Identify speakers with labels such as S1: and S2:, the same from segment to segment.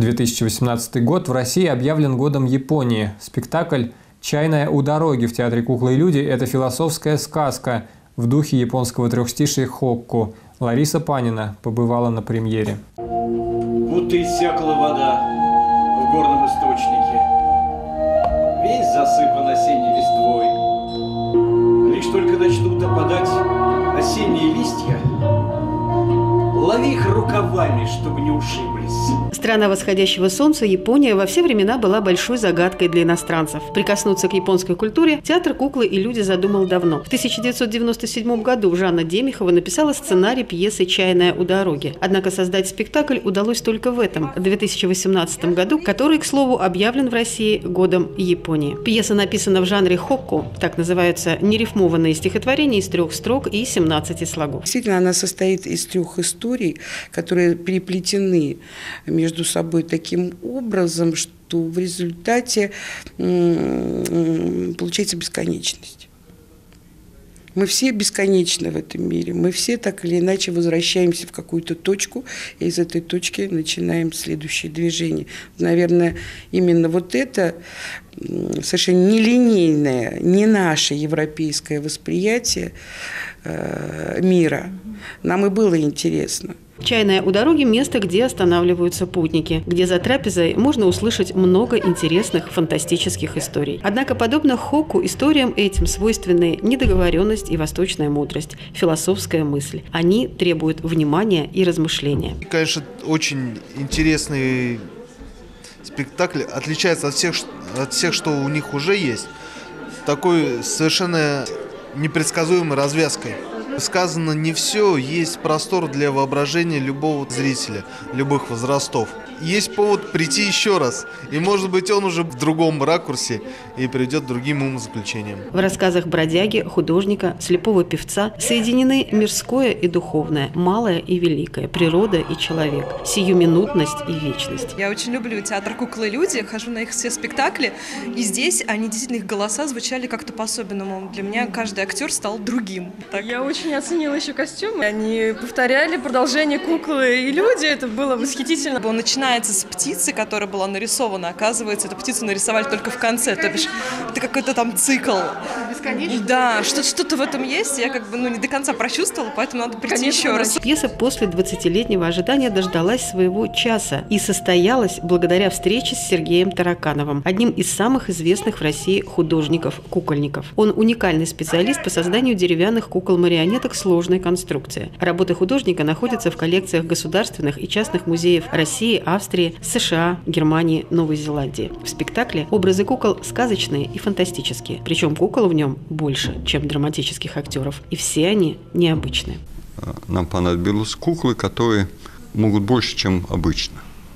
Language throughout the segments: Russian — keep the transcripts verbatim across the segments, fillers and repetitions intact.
S1: две тысячи восемнадцатый год в России объявлен годом Японии. Спектакль «Чайная у дороги» в театре «Куклы и люди» – это философская сказка в духе японского трехстишия хокку. Лариса Панина побывала на премьере.
S2: Будто иссякла вода в горном источнике. Весь засыпан осенней листвой. Лишь только начнут опадать осенние листья, лови их рукавами, чтобы не ушиблись.
S3: Страна восходящего солнца, Япония, во все времена была большой загадкой для иностранцев. Прикоснуться к японской культуре театр «Куклы и люди» задумал давно. В тысяча девятьсот девяносто седьмом году Жанна Демихова написала сценарий пьесы «Чайная у дороги». Однако создать спектакль удалось только в этом, две тысячи восемнадцатом году, который, к слову, объявлен в России годом Японии. Пьеса написана в жанре хокку, так называются нерифмованные стихотворения из трех строк и семнадцати слогов.
S4: Действительно, она состоит из трех историй, которые переплетены между собой таким образом, что в результате получается бесконечность. Мы все бесконечны в этом мире, мы все так или иначе возвращаемся в какую-то точку, и из этой точки начинаем следующее движение. Наверное, именно вот это совершенно нелинейное, не наше европейское восприятие мира нам и было интересно.
S3: «Чайная у дороги» – место, где останавливаются путники, где за трапезой можно услышать много интересных фантастических историй. Однако, подобно хокку, историям этим свойственны недоговоренность и восточная мудрость, философская мысль. Они требуют внимания и размышления.
S5: Конечно, очень интересный спектакль, отличается от всех, от всех, что у них уже есть, такой совершенно непредсказуемой развязкой. Сказано не все, есть простор для воображения любого зрителя, любых возрастов. Есть повод прийти еще раз, и, может быть, он уже в другом ракурсе и придет к другим умозаключениям.
S3: В рассказах бродяги, художника, слепого певца соединены мирское и духовное, малое и великое, природа и человек, сиюминутность и вечность.
S6: Я очень люблю театр «Куклы и люди», хожу на их все спектакли, и здесь они действительно, их голоса звучали как-то по-особенному. Для меня каждый актер стал другим.
S7: Так. Я очень оценила еще костюмы. Они повторяли продолжение «Куклы и люди». Это было восхитительно.
S6: Он начинается с птицы, которая была нарисована. Оказывается, эту птицу нарисовали только в конце. То бишь, это какой-то там цикл.
S7: Бесконечно.
S6: Да, что- что-то в этом есть. Я как бы ну, не до конца прочувствовала, поэтому надо прийти
S7: Конечно,
S6: еще раз.
S3: Пьеса после двадцатилетнего ожидания дождалась своего часа и состоялась благодаря встрече с Сергеем Таракановым, одним из самых известных в России художников-кукольников. Он уникальный специалист по созданию деревянных кукол-марионеток сложной конструкции. Работы художника находятся в коллекциях государственных и частных музеев России, Австрии, США, Германии, Новой Зеландии. В спектакле образы кукол сказочные и фантастические. Причем кукол в нем больше, чем драматических актеров. И все они необычные.
S8: Нам понадобились куклы, которые могут больше, чем обычно.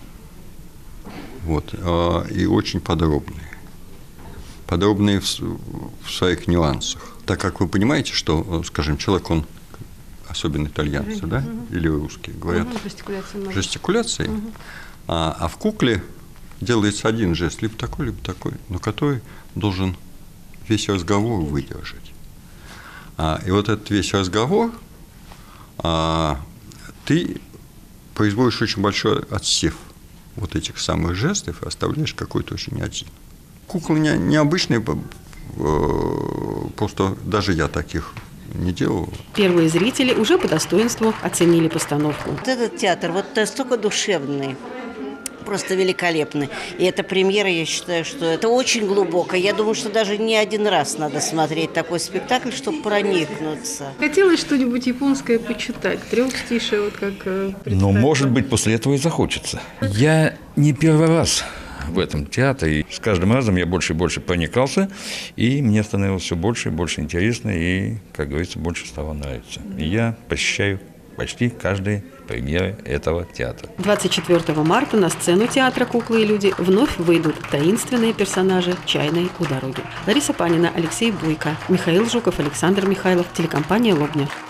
S8: Вот. И очень подробные. Подробные в, в своих нюансах. Так как вы понимаете, что, скажем, человек, он, особенно итальянцы, mm-hmm. да, или русские, говорят mm-hmm. жестикуляцией, жестикуляцией mm-hmm. а, а в кукле делается один жест, либо такой, либо такой, но который должен весь разговор выдержать. А, и вот этот весь разговор а, ты производишь очень большой отсев вот этих самых жестов и оставляешь какой-то очень один. Куклы не, необычные, просто даже я таких не делал.
S3: Первые зрители уже по достоинству оценили постановку.
S9: Вот этот театр, вот настолько душевный, просто великолепный. И эта премьера, я считаю, что это очень глубоко. Я думаю, что даже не один раз надо смотреть такой спектакль, чтобы проникнуться.
S7: Хотелось что-нибудь японское почитать, трехстишие, вот как
S10: Ну, может быть, после этого и захочется. Я не первый раз в этом театре. И с каждым разом я больше и больше проникался, и мне становилось все больше и больше интересно, и, как говорится, больше стало нравиться. И я посещаю почти каждые премьеры этого театра.
S3: двадцать четвёртого марта на сцену театра «Куклы и люди» вновь выйдут таинственные персонажи «Чайной у дороги». Лариса Панина, Алексей Буйко, Михаил Жуков, Александр Михайлов, телекомпания «Лобня».